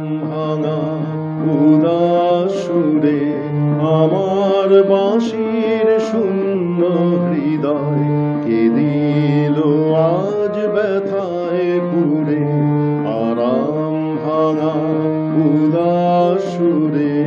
ভাঙা উদাস সুরে আমার বাঁশির শূন্য হৃদয় কে দিল আজ ব্যথায় পুরে আরাম ভাঙা উদাস সুরে।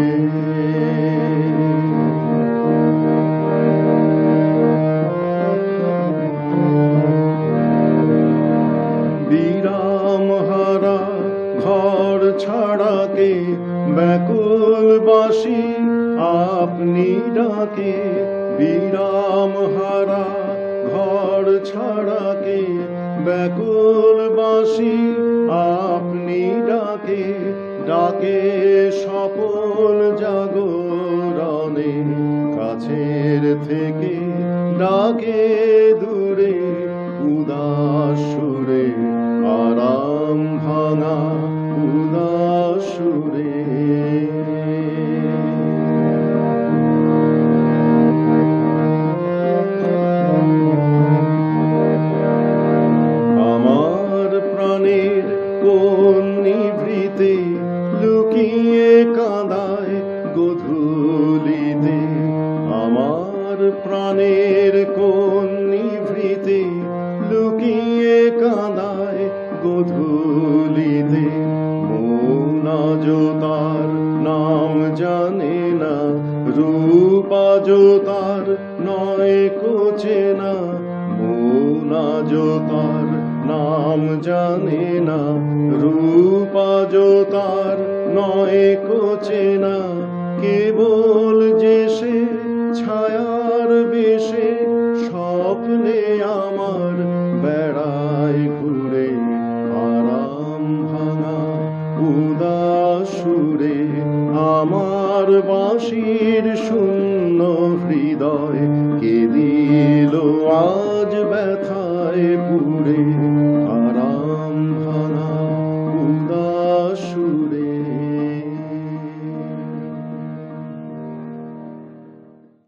বিরাম হারা ঘর ছাড়াকে ব্যাকুল বাসি আপনি ডাকে, বিরাম হারা ঘর ছাড়াকে ব্যাকুল বাসি আপনি ডাকে, ডাকে সফল জাগরণে কাছের থেকে ডাকে দূরে উদাস সুরে আরাম ভাঙা উদাস সুরে। আমার প্রাণের কোন নিভৃতে লুকিয়ে কাঁদায় গোধূলিতে, আমার প্রাণের কোন নিভৃতে লুকিয়ে কাঁদায় গোধূলিতে। মৌন আজ তার নাম জানে না, রূপ আজ তার নয় কোচেনা, মৌন আজ তার নাম জানে না, রূপ আজ তার নয় কোচেনা। কেবল যে সে ছায়ার বেশে স্বপ্নে আমার বেড়ায় ঘুরে আরাম ভাঙা উদাস সুরে আমার বাঁশির শূন্য হৃদয় কে দিয়ে